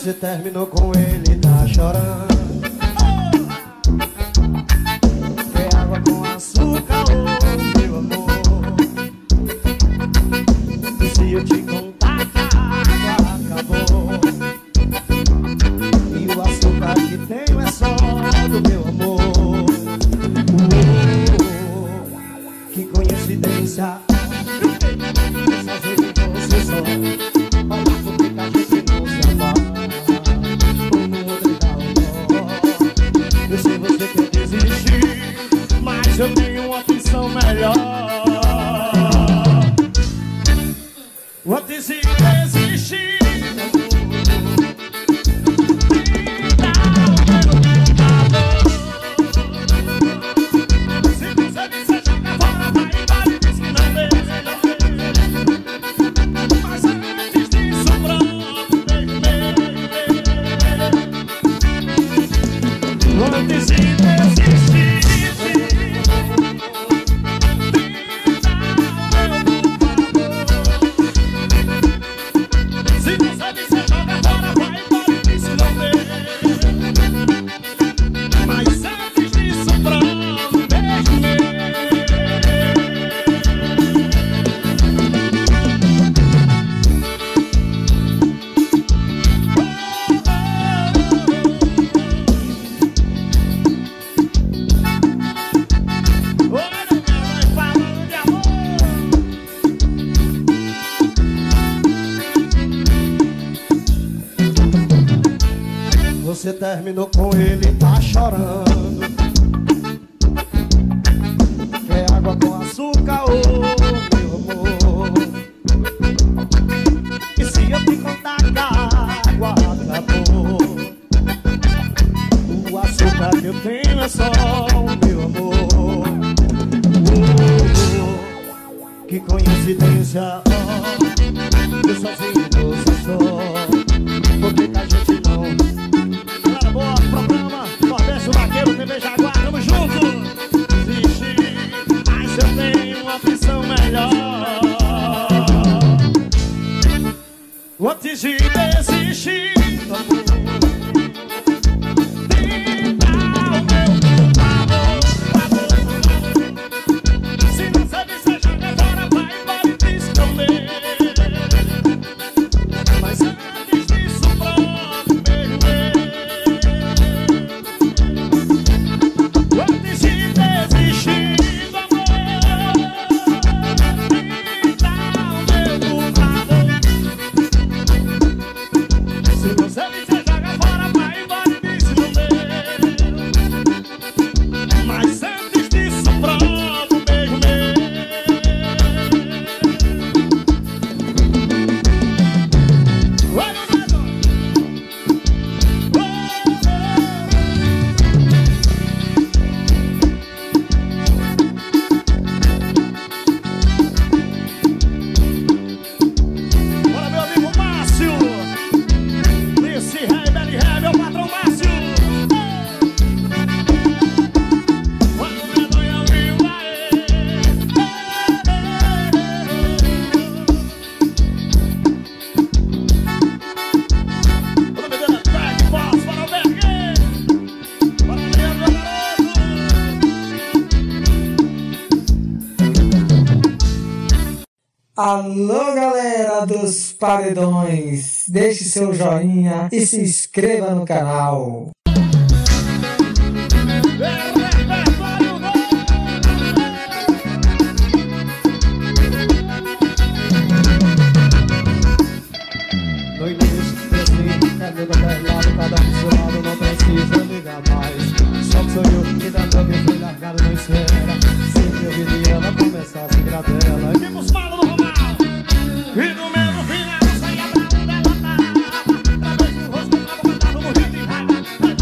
Você terminou com ele, tá chorando. Quer água com açúcar, oh, meu amor. E se eu te contar que a água acabou e o açúcar que tenho é só do meu amor. Que coincidência. Sozinho você só. Olha por que a gente não se amar. Como outro dá o nó. Eu sei você quer desistir, mas eu tenho uma opção melhor. Antes de desistir, você terminou com ele, tá chorando. Quer água com açúcar, oh, meu amor. E se eu te contar que a água acabou, o açúcar que eu tenho é só o meu amor. Que coincidência, oh, eu sozinho você só. Por que a gente não... Boa, programa Nordeste Vaqueiro, TV Jaguar, tamo junto. Existe, mas eu tenho uma opção melhor. Antes de desistir, tenta o meu favor. Se não sabe, você joga fora, vai embora e te esconder. Mas antes disso, pronto, beijo meu. Antes de desistir do amor, tenta o meu favor. Se você me joga fora, vai embora e me esconder. Mas antes disso, pronto, beijo meu. Bora, meu amigo Márcio. Nesse rei, Belly Ré, meu patrão Márcio. Quando medonha viu aê. Bora, medonha, track, boss, para o Bergue. Bora, medonha, meu garoto. Alô, galera dos paredões, deixe seu joinha e se inscreva no canal. No início, assim, é meu lado, cada um do seu lado, não precisa ligar mais. Só que sou eu que dá pra me fui largado na esfera. Sempre eu viria ela começar a se gradela. E vimos malos do Romal. E no mesmo final saía pra onde ela tava. Talvez o rosto que tava cantado no rio de raiva.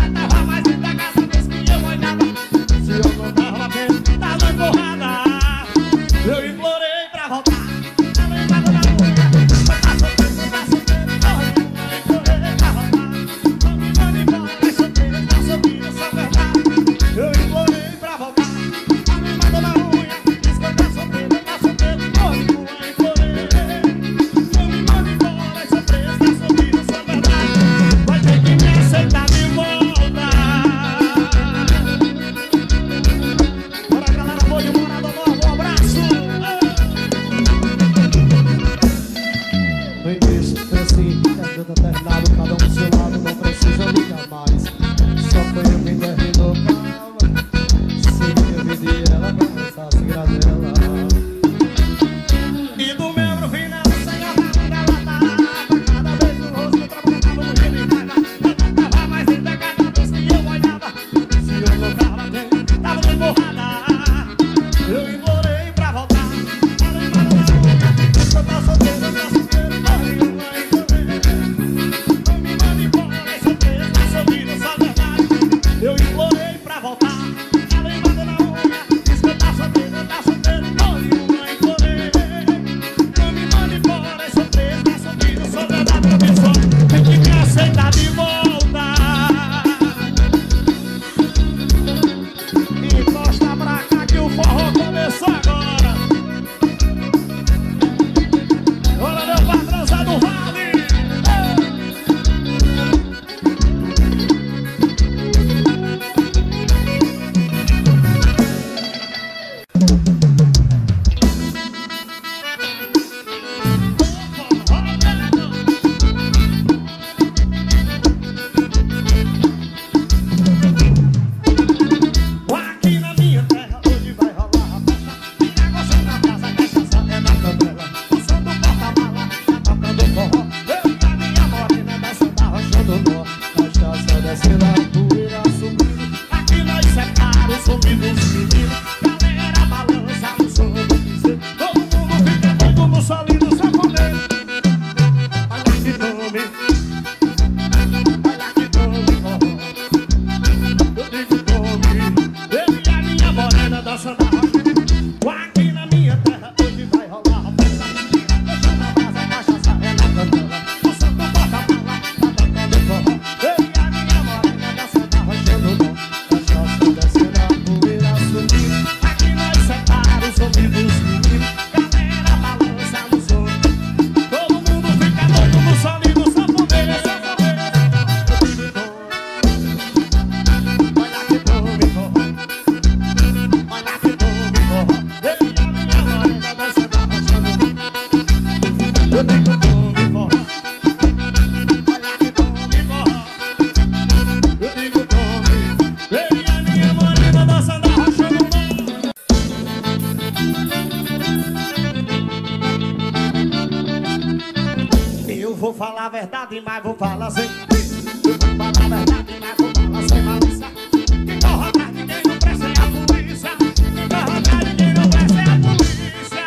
vou falar a verdade, mas vou falar sem. Eu vou falar a verdade, mas vou falar sem malícia. Quem corre atrás de quem não presta é a polícia. Quem corre atrás de quem não presta é a polícia.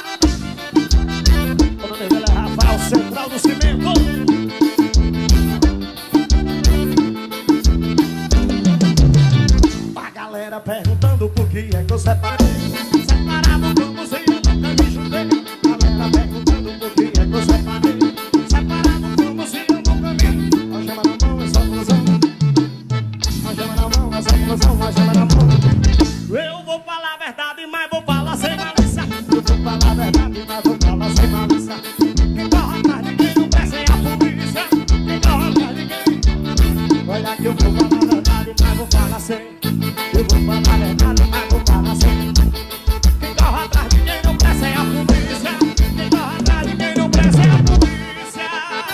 O nome dele é Rafael, Central do Cimento. A galera perguntando por que é que eu separei. Separado como se eu nunca me juntei. Galera perguntando por que é que eu separei. Separado como se eu nunca me. Nós chama na mão, é só confusão. Nós chama na mão, é só confusão. Nós chama na mão. Eu vou falar a verdade, mas vou falar sem malícia. Eu vou falar a verdade, mas vou falar sem malícia. Quem corre atrás de quem não presta é a polícia. Quem corre atrás de quem. Olha que eu vou falar a verdade, mas vou falar sem. Eu vou falar a verdade, mas vou falar sem. Quem corre atrás de quem não presta é a polícia. Quem corre atrás de quem não presta é a polícia.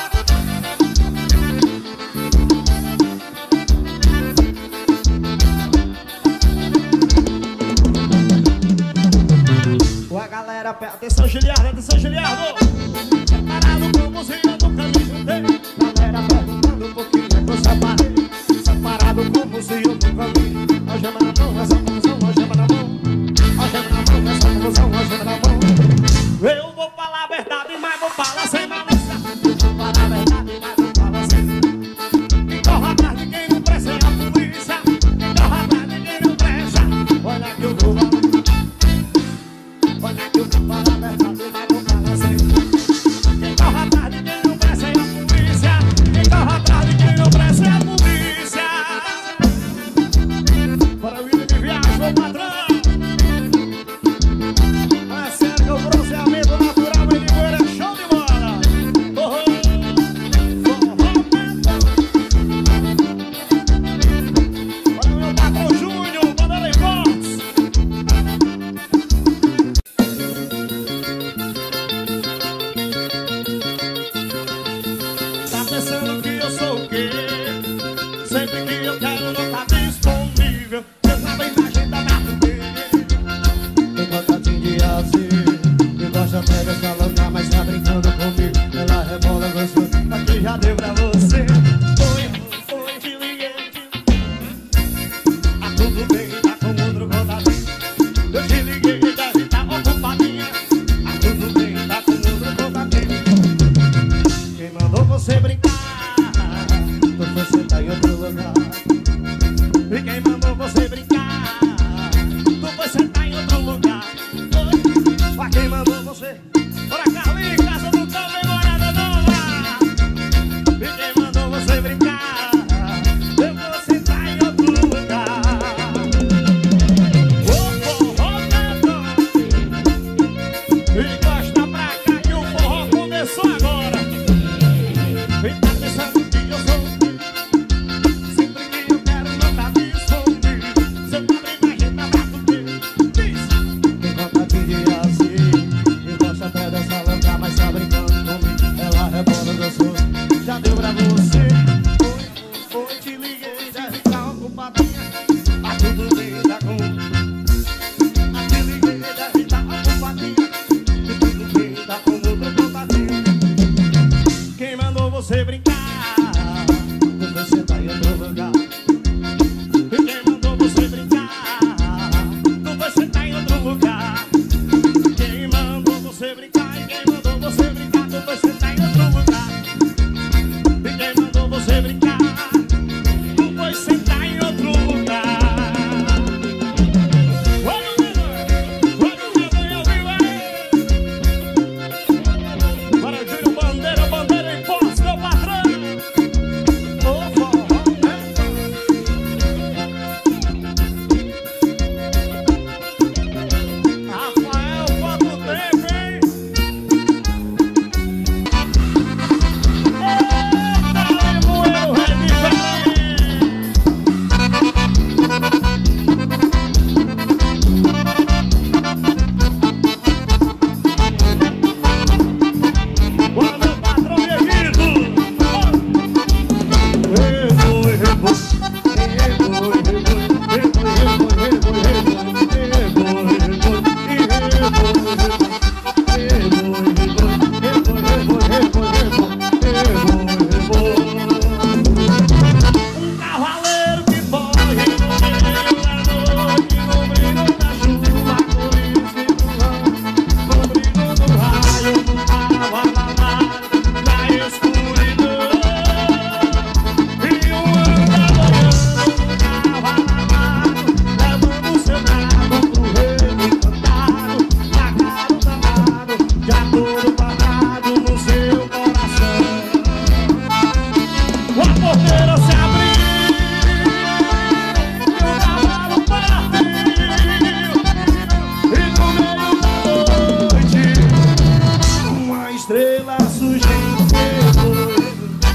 A galera, atenção Giliardo, atenção Giliardo. Separado como se eu nunca me juntei. Galera perguntando por que é que eu separei. Separado como se eu nunca me. Nós chama na mão, essa confusão, nós chama na mão. Nós chama na mão, essa confusão, nós chama na mão. Eu vou falar a verdade, mas vou falar sem malícia. Eu vou falar a verdade, mas vou falar sem. Quem corre atrás de quem não presta é a polícia. Quem corre atrás de quem não presta. Olha que eu vou falar. Olha que eu vou falar a verdade, mas vou falar sem. Quem corre atrás de quem não presta é a polícia. Quem corre atrás de quem não presta é a polícia. Para o William Viagem, o padrão. É sério que eu trouxe estrela surgindo depois.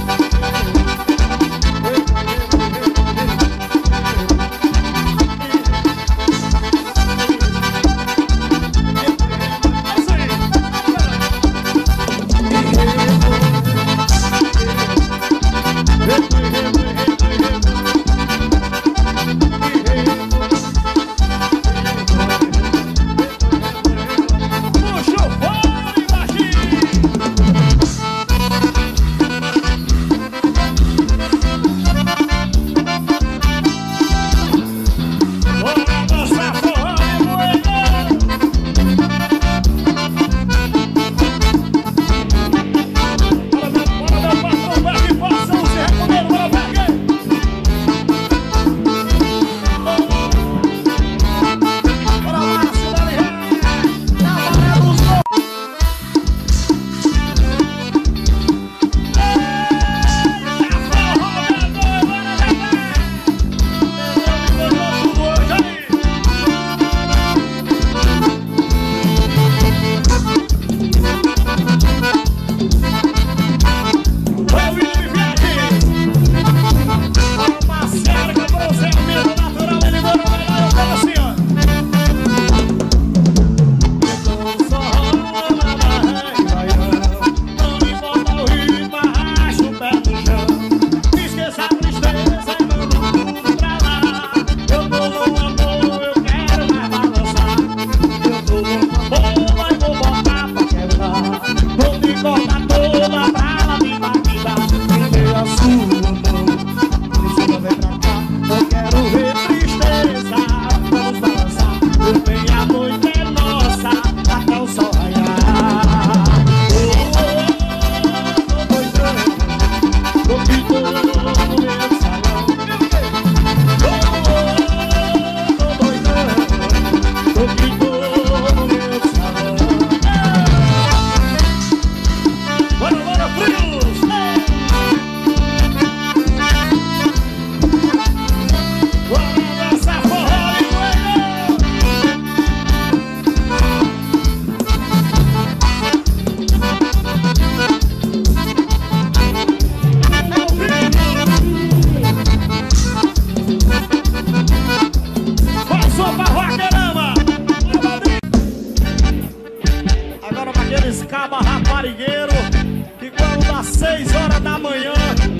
Caba raparigueiro, que quando dá 6 horas da manhã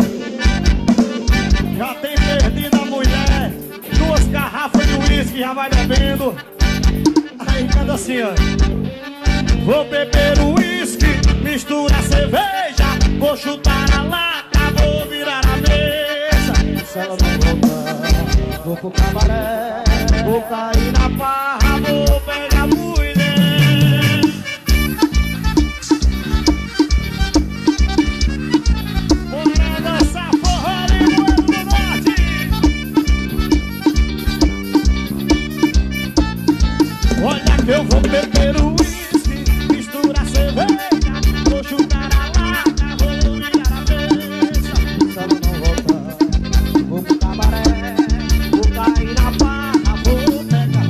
já tem perdido a mulher, 2 garrafas de uísque já vai bebendo. Aí canta assim, ó: vou beber o uísque, misturar cerveja, vou chutar a lata, vou virar a mesa. Se ela não voltar, vou pro cabaré, vou cair na barra, vou pegar mulher. Eu vou beber o uísque, misturar cerveja, vou chutar a lata, vou virar a mesa. Se ela não voltar, vou pro cabaré, vou cair na barra, vou pegar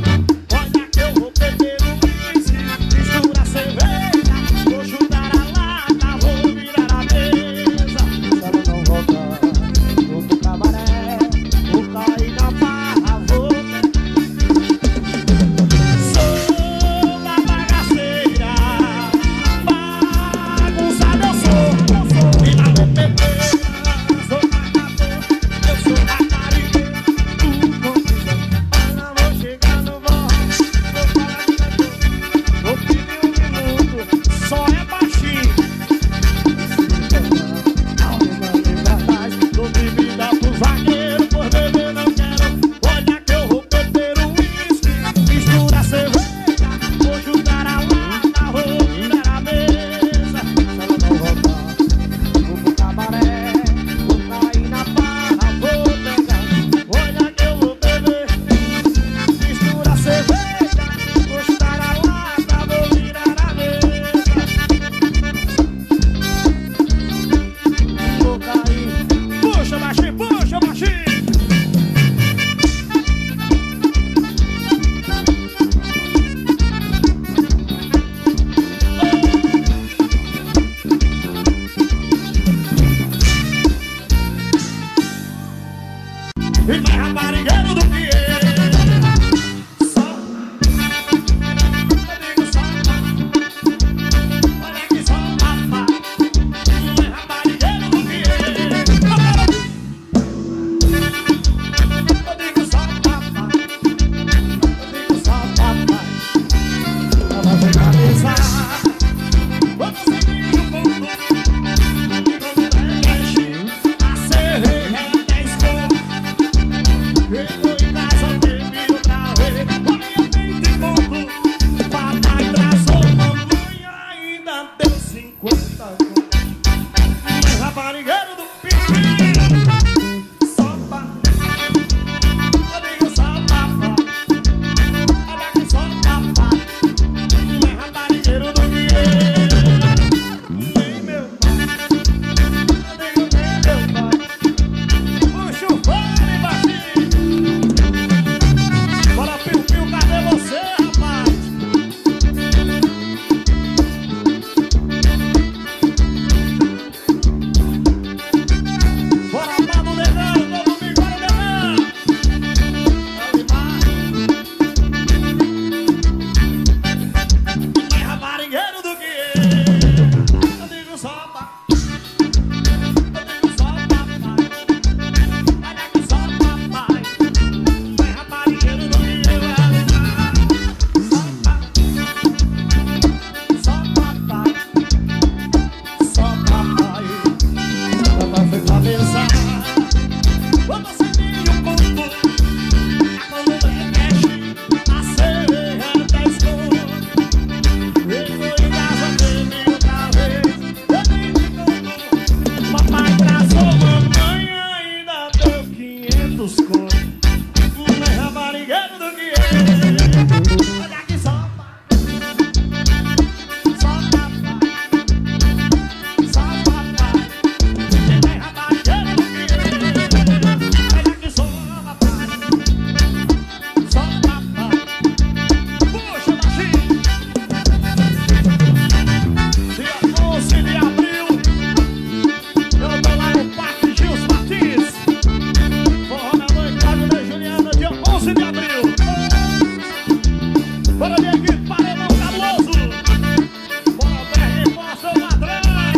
50 raparigueiro do Pipi. Só pra eu digo só papá. Olha aqui só papá. Não é raparigueiro do Pipi. Nem meu pai. Eu digo nem meu pai. Puxa o fone, baixinho. Bora, Piu Piu, cadê você, rapaz? Bora lá no Negão, todo domingo, bora Negão. Mais raparigueiro do que eu digo só papai. Eu digo só papai. Olha aqui só papai. Mais raparigueiro do que eu. Só papai. Só papai. Papai foi pra pensar. Quando você viu o ponto, quando o trem mexe, a sereia da escola. Ele foi em casa dele outra vez. Eu nem te conto. Papai trazou mamãe, ainda deu 500 contos. Não é raparigueiro do que ele. Olha aqui só papai. Só papai. Só papai. Ele é raparigueiro do que ele. Olha aqui só papai. Só papai. Puxa, baixinho. Dia 11 de abril, eu tô lá no Parque Gils Martins. Forró na noite, Cláudio da Juliana, dia 11 de abril. Bora ver aqui, paredão cabuloso. Bora ver, mostra o ladrão.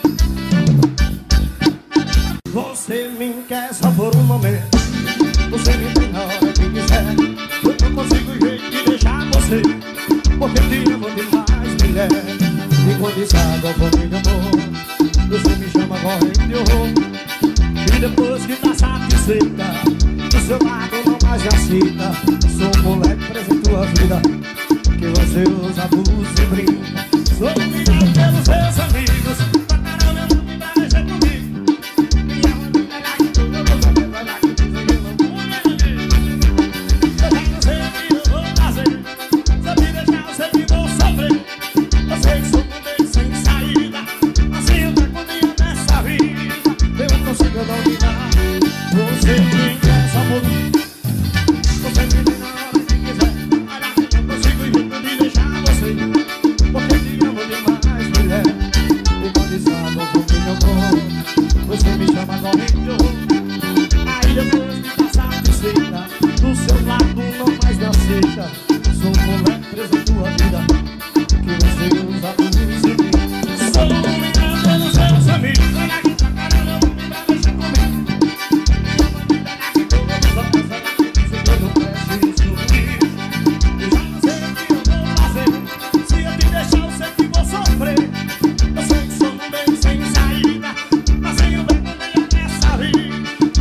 Você me quer só por um momento. Você me tem na hora que quiser. Eu não consigo jeito de deixar você, porque eu te amo demais, mulher. E quando água comigo, amor, você me chama correndo de horror. E depois que tá satisfeita, do seu lado não mais me aceita. Sou um moleque, presento a vida, que você usa, abusa e brinca. Sou humilhado pelos seus amigos, pra caramba eu não me dá mexer comigo. E aonde pegar que tudo eu vou saber, vai dar que tudo eu não vou me. Eu já não sei o que eu vou fazer. Se eu te deixar eu sei que vou sofrer. Eu sei que sou um bem sem saída, assim eu tô comigo nessa vida. Eu não consigo dominar. Você me quer só por mim. Você me tem na hora que quiser. Olha, eu não consigo jeito de deixar você, porque eu te amo demais, mulher. E quando estava comigo, amor, você me chama correndo de horror. Aí depois que tá satisfeita, do seu lado não mais me aceita. Sou um moleque preso em tua vida, que você usa por mim. Sou um menino pelos seus amigos. Olha aqui pra caramba, não me dá mexer comigo. E eu vou me pegar que tudo eu vou só pensar que dizem que eu não preciso comigo. E já não sei o que eu vou fazer. Se eu te deixar eu sei que vou sofrer. Eu sei que sou um bem sem saída, mas sem o bem nem nessa vida.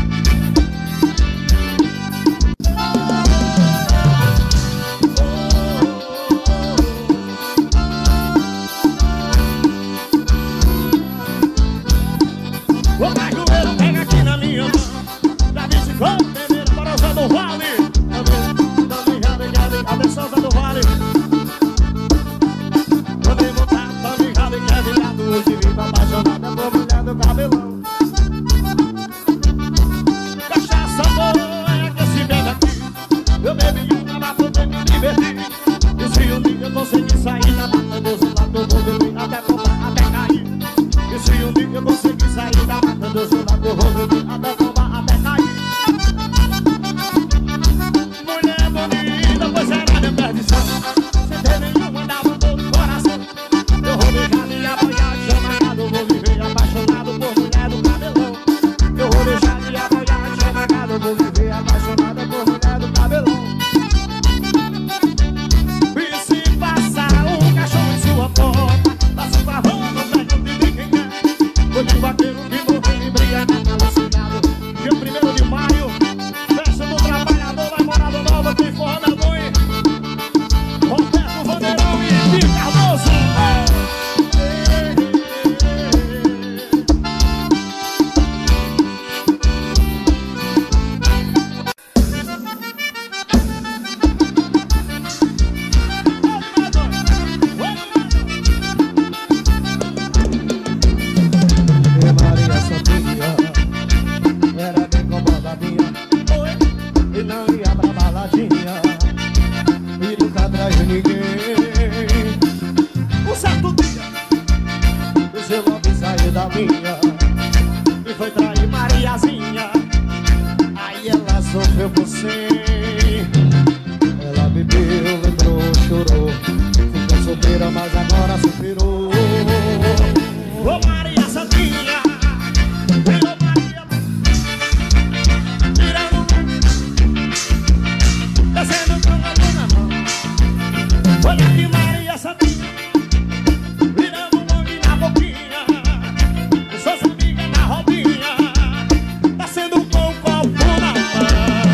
O cajueiro pega aqui na minha mão. Já disse como primeiro para o Zé do Vale. Atenção, Zé do Vale. Também vou estar tão ligado e quer virado. Hoje vivo apaixonada por mulher do cabelão. Cachaça boa é que se bebe aqui. Eu bebi uma pra poder me divertir. E se um dia eu conseguir sair da mata do seu lado, eu vou beber até tomar, até cair. E se um dia eu conseguir sair da mata do seu lado, eu vou beber até tomar, até cair. Mulher bonita, pois era minha perdição. Sem ter nenhuma, dava todo o coração. Eu vou beijar minha boiada, chamada. Eu vou viver apaixonado por mulher do cabelão. Eu vou deixar minha boiada, chamada. Eu vou viver apaixonada por mulher do cabelão. E se passar um cachorro em sua porta, passa um favor, não pergunte de quem é. Foi de vaqueiro que morreu embriagado. seu nome saiu da minha e foi trair Mariazinha. Aí ela sofreu por você. Ela bebeu, lembrou, chorou, ficou solteira, mas agora superou. Ô Maria Santinha, virou Maria, tirando, descendo com a mão na mão. Olha aqui Maria Santinha, virando um nome na boquinha, com suas amigas na rodinha, descendo com o copo na mão.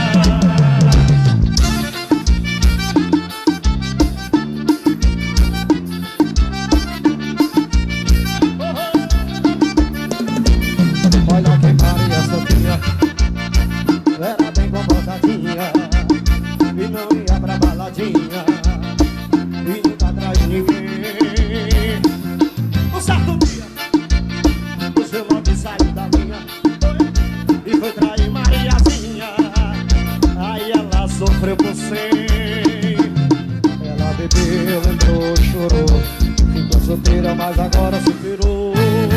Olha que Maria Santinha era bem comportadinha e não ia pra baladinha e nunca traiu ninguém. Um certo dia o seu nome saiu da minha e foi trair Mariazinha. Aí ela sofreu por você. Ela bebeu, lembrou, chorou, ficou solteira, mas agora superou.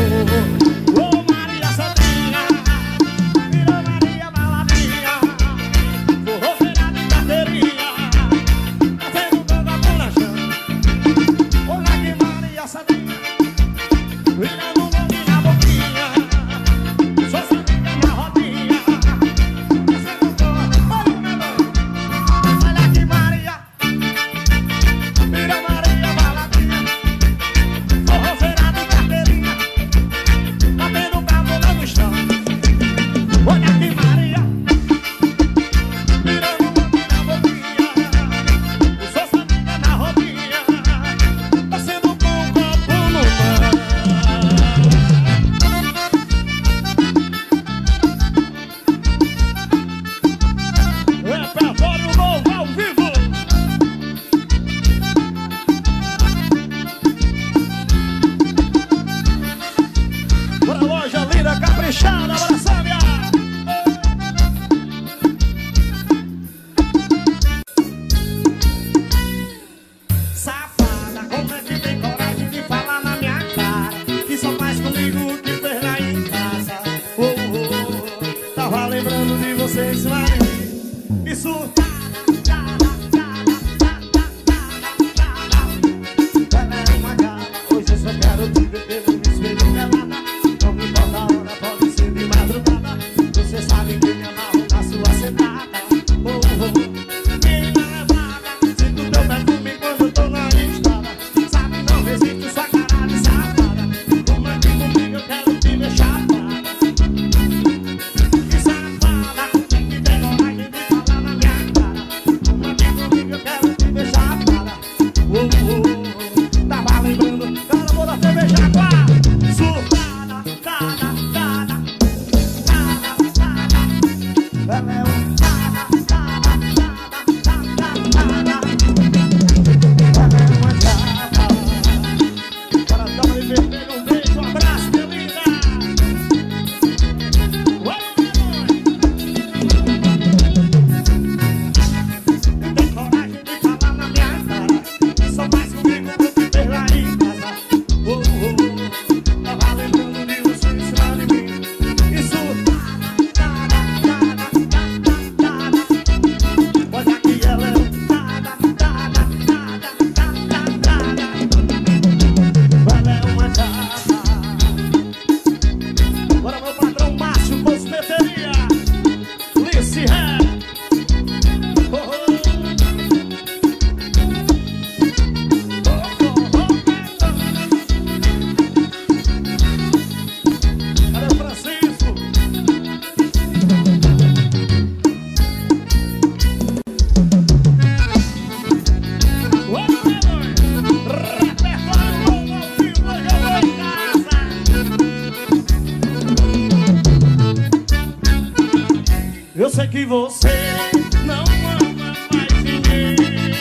Eu sei que você não ama mais ninguém,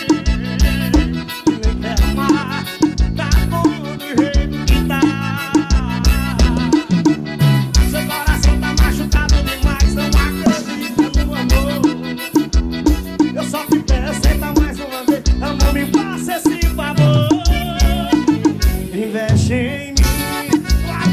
nem quer amar, tá bom do jeito que tá. Seu coração tá machucado demais, não acredita no amor. Eu só te peço, senta mais uma vez, amor, me faça esse favor. Investe em mim,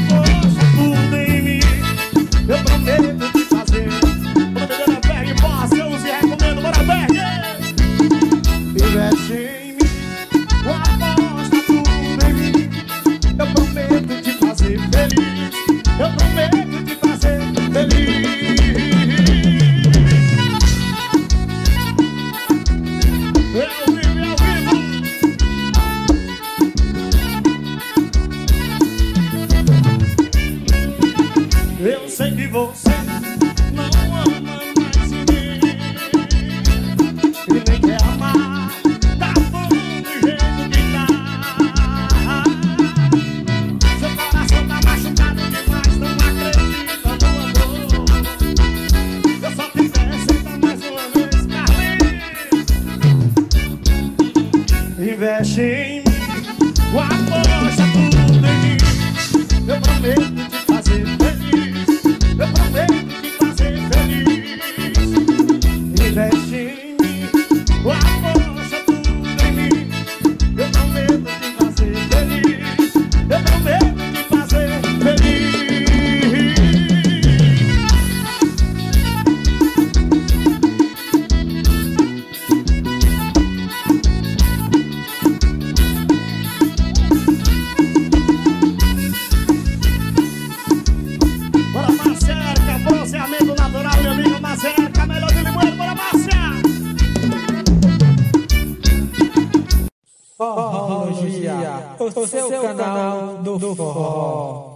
sei que você não ama mais ninguém e nem quer amar, tá bom do jeito que tá. Seu coração tá machucado demais, não acredita no amor. Eu só te peço então mais uma vez, Carlinhos, investe em mim, aposta tudo em mim. Eu prometo te fazer feliz, eu prometo te fazer feliz. Investe em mim, aposta tudo em mim. Eu prometo te fazer feliz, eu prometo te fazer feliz. Bora, Marcerca, bronzeamento natural, meu amigo Marcerca, melhor de Limoeiro, bora, Márcia! Forrologia, o seu canal do forró.